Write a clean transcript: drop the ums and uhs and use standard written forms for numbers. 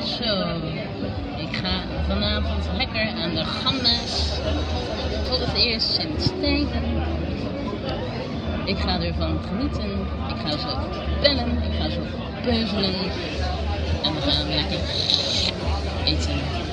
Zo, ik ga vanavond lekker aan de gammes. Voor het eerst sinds tijden. Ik ga ervan genieten. Ik ga zo bellen. Ik ga zo peuzelen. En we gaan lekker eten.